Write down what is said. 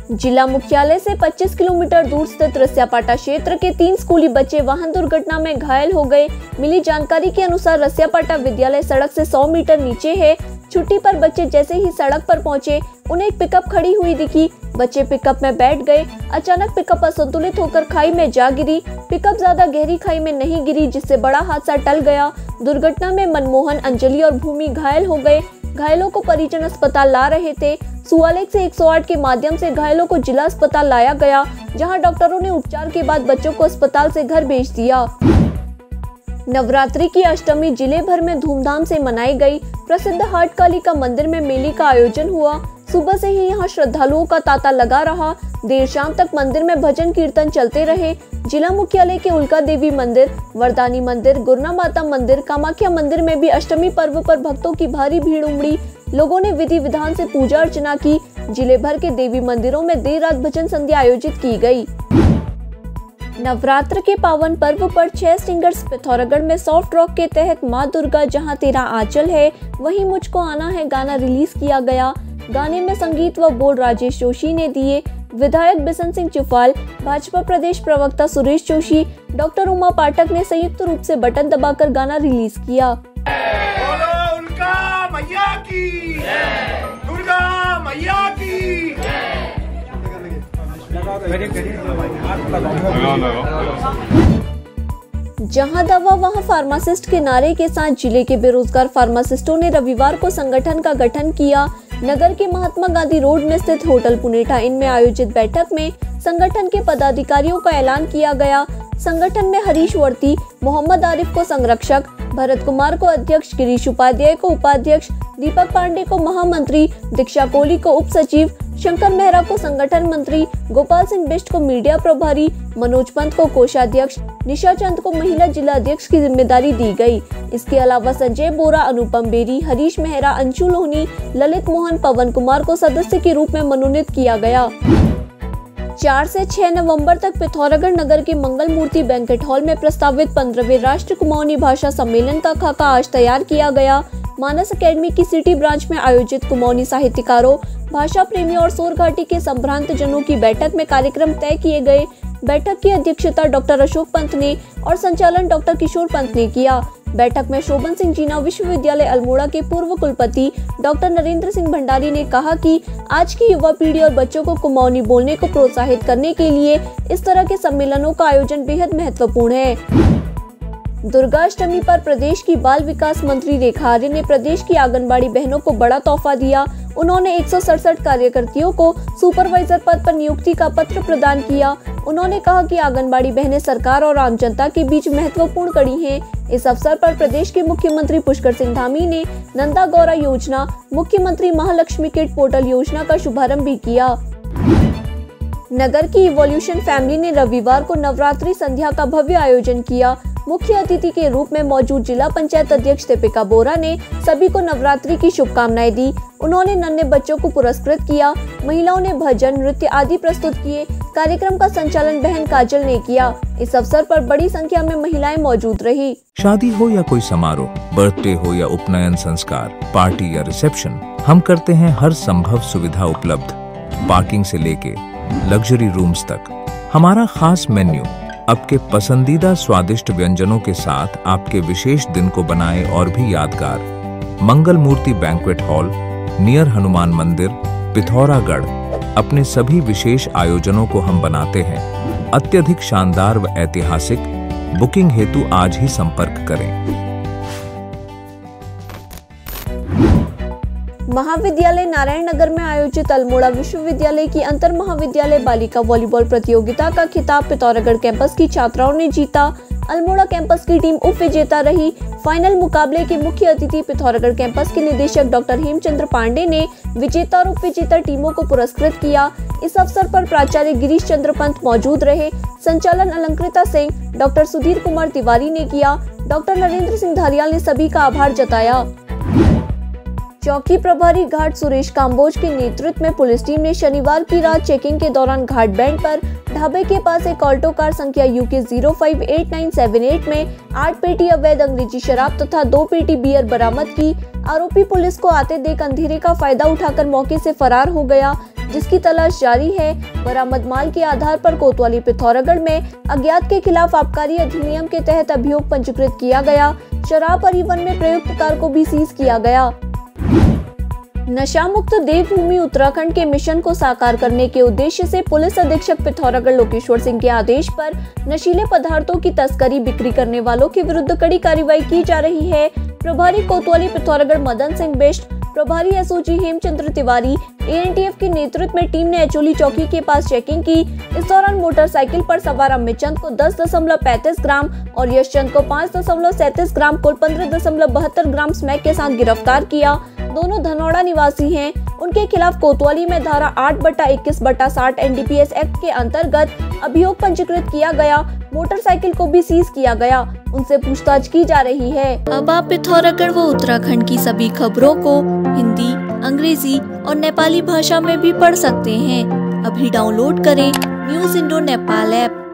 जिला मुख्यालय से 25 किलोमीटर दूर स्थित रसियापाटा क्षेत्र के 3 स्कूली बच्चे वाहन दुर्घटना में घायल हो गए। मिली जानकारी के अनुसार रसियापाटा विद्यालय सड़क से 100 मीटर नीचे है। छुट्टी पर बच्चे जैसे ही सड़क पर पहुंचे, उन्हें एक पिकअप खड़ी हुई दिखी। बच्चे पिकअप में बैठ गए। अचानक पिकअप असंतुलित होकर खाई में जा गिरी। पिकअप ज्यादा गहरी खाई में नहीं गिरी, जिससे बड़ा हादसा टल गया। दुर्घटना में मनमोहन, अंजलि और भूमि घायल हो गए। घायलों को परिजन अस्पताल ला रहे थे। सुवालेख से 108 के माध्यम से घायलों को जिला अस्पताल लाया गया, जहां डॉक्टरों ने उपचार के बाद बच्चों को अस्पताल से घर भेज दिया। नवरात्रि की अष्टमी जिले भर में धूमधाम से मनाई गई। प्रसिद्ध हाट कालिका मंदिर में मेले का आयोजन हुआ। सुबह से ही यहां श्रद्धालुओं का तांता लगा रहा। देर शाम तक मंदिर में भजन कीर्तन चलते रहे। जिला मुख्यालय के उल्का देवी मंदिर, वरदानी मंदिर, गुरना माता मंदिर, कामाख्या मंदिर में भी अष्टमी पर्व पर भक्तों की भारी भीड़ उमड़ी। लोगों ने विधि विधान से पूजा अर्चना की। जिले भर के देवी मंदिरों में देर रात भजन संध्या आयोजित की गई। नवरात्र के पावन पर्व पर 6 सिंगर्स पिथौरागढ़ में सॉफ्ट रॉक के तहत माँ दुर्गा जहाँ तेरा आंचल है वहीं मुझको आना है गाना रिलीज किया गया। गाने में संगीत व बोल राजेश जोशी ने दिए। विधायक बिशन सिंह चुफाल, भाजपा प्रदेश प्रवक्ता सुरेश जोशी, डॉक्टर उमा पाठक ने संयुक्त रूप से बटन दबाकर गाना रिलीज किया। बोलो उल्का मैया की, दुर्गा मैया की। जहां दवा वहां फार्मासिस्ट के नारे के साथ जिले के बेरोजगार फार्मासिस्टों ने रविवार को संगठन का गठन किया। नगर के महात्मा गांधी रोड में स्थित होटल पुनेठा इन में आयोजित बैठक में संगठन के पदाधिकारियों का ऐलान किया गया। संगठन में हरीश वर्ती, मोहम्मद आरिफ को संरक्षक, भरत कुमार को अध्यक्ष, गिरीश उपाध्याय को उपाध्यक्ष, दीपक पांडे को महामंत्री, दीक्षा कोहली को उप सचिव, शंकर मेहरा को संगठन मंत्री, गोपाल सिंह बिष्ट को मीडिया प्रभारी, मनोज पंत को कोषाध्यक्ष, निशा चंद को महिला जिला अध्यक्ष की जिम्मेदारी दी गई। इसके अलावा संजय बोरा, अनुपम बेरी, हरीश मेहरा, अंशु लोहनी, ललित मोहन, पवन कुमार को सदस्य के रूप में मनोनीत किया गया। 4 से 6 नवंबर तक पिथौरागढ़ नगर के मंगल मूर्ति बैंकेट हॉल में प्रस्तावित 15वें राष्ट्रीय कुमाऊनी भाषा सम्मेलन का खाका आज तैयार किया गया। मानस अकेडमी की सिटी ब्रांच में आयोजित कुमाऊनी साहित्यकारों, भाषा प्रेमियों और सोर घाटी के संभ्रांत जनों की बैठक में कार्यक्रम तय किए गए। बैठक की अध्यक्षता डॉक्टर अशोक पंत ने और संचालन डॉक्टर किशोर पंत ने किया। बैठक में शोभन सिंह जीना, विश्वविद्यालय अल्मोड़ा के पूर्व कुलपति डॉक्टर नरेंद्र सिंह भंडारी ने कहा कि आज की युवा पीढ़ी और बच्चों को कुमाऊनी बोलने को प्रोत्साहित करने के लिए इस तरह के सम्मेलनों का आयोजन बेहद महत्वपूर्ण है। दुर्गाष्टमी पर प्रदेश की बाल विकास मंत्री रेखा आर्य ने प्रदेश की आंगनबाड़ी बहनों को बड़ा तोहफा दिया। उन्होंने 167 कार्यकर्तियों को सुपरवाइजर पद पर नियुक्ति का पत्र प्रदान किया। उन्होंने कहा कि आंगनबाड़ी बहनें सरकार और आम जनता के बीच महत्वपूर्ण कड़ी हैं। इस अवसर पर प्रदेश के मुख्यमंत्री पुष्कर सिंह धामी ने नंदा गौरा योजना, मुख्यमंत्री महालक्ष्मी किट पोर्टल योजना का शुभारंभ भी किया। नगर की इवोल्यूशन फैमिली ने रविवार को नवरात्रि संध्या का भव्य आयोजन किया। मुख्य अतिथि के रूप में मौजूद जिला पंचायत अध्यक्ष दीपिका बोरा ने सभी को नवरात्रि की शुभकामनाएं दी। उन्होंने नन्हे बच्चों को पुरस्कृत किया। महिलाओं ने भजन, नृत्य आदि प्रस्तुत किए। कार्यक्रम का संचालन बहन काजल ने किया। इस अवसर पर बड़ी संख्या में महिलाएं मौजूद रही। शादी हो या कोई समारोह, बर्थडे हो या उपनयन संस्कार, पार्टी या रिसेप्शन, हम करते हैं हर संभव सुविधा उपलब्ध। पार्किंग से लेके लग्जरी रूम्स तक हमारा खास मेन्यू आपके पसंदीदा स्वादिष्ट व्यंजनों के साथ आपके विशेष दिन को बनाए और भी यादगार। Mangal Murti banquet hall, near Hanuman मंदिर, पिथौरागढ़। अपने सभी विशेष आयोजनों को हम बनाते हैं अत्यधिक शानदार व ऐतिहासिक। बुकिंग हेतु आज ही संपर्क करें। महाविद्यालय नारायण नगर में आयोजित अल्मोड़ा विश्वविद्यालय की अंतर महाविद्यालय बालिका वॉलीबॉल प्रतियोगिता का खिताब पिथौरागढ़ कैंपस की छात्राओं ने जीता। अल्मोड़ा कैंपस की टीम उप विजेता रही। फाइनल मुकाबले के मुख्य अतिथि पिथौरागढ़ कैंपस के निदेशक डॉक्टर हेमचंद्र पांडे ने विजेता और उप विजेता टीमों को पुरस्कृत किया। इस अवसर पर प्राचार्य गिरीश चंद्र पंत मौजूद रहे। संचालन अलंकृता सिंह, डॉक्टर सुधीर कुमार तिवारी ने किया। डॉक्टर नरेंद्र सिंह धारियाल ने सभी का आभार जताया। चौकी प्रभारी घाट सुरेश काम्बोज के नेतृत्व में पुलिस टीम ने शनिवार की रात चेकिंग के दौरान घाट बैंड पर ढाबे के पास एक ऑल्टो कार संख्या UK 058978 में 8 पेटी अवैध अंग्रेजी शराब तथा 2 पेटी बियर बरामद की। आरोपी पुलिस को आते देख अंधेरे का फायदा उठाकर मौके से फरार हो गया, जिसकी तलाश जारी है। बरामद माल के आधार पर कोतवाली पिथौरागढ़ में अज्ञात के खिलाफ आबकारी अधिनियम के तहत अभियोग पंजीकृत किया गया। शराब परिवहन में प्रयुक्त कार को भी सीज किया गया। नशा मुक्त देवभूमि उत्तराखंड के मिशन को साकार करने के उद्देश्य से पुलिस अधीक्षक पिथौरागढ़ लोकेश्वर सिंह के आदेश पर नशीले पदार्थों की तस्करी बिक्री करने वालों के विरुद्ध कड़ी कार्रवाई की जा रही है। प्रभारी कोतवाली पिथौरागढ़ मदन सिंह बिष्ट, प्रभारी एसओजी हेमचंद्र तिवारी, ANTF के नेतृत्व में टीम ने एचोली चौकी के पास चेकिंग की। इस दौरान मोटरसाइकिल पर सवार अमित चंद को 10.35 ग्राम और यश चंद को 5.37 ग्राम कुल 15.72 ग्राम स्मैक के साथ गिरफ्तार किया। दोनों धनौड़ा निवासी हैं। उनके खिलाफ कोतवाली में धारा 8/21/60 NDPS एक्ट के अंतर्गत अभियोग पंजीकृत किया गया। मोटरसाइकिल को भी सीज किया गया, उनसे पूछताछ की जा रही है। अब आप पिथौरागढ़ व उत्तराखंड की सभी खबरों को हिंदी, अंग्रेजी और नेपाली भाषा में भी पढ़ सकते हैं। अभी डाउनलोड करें न्यूज़ इंडो नेपाल ऐप।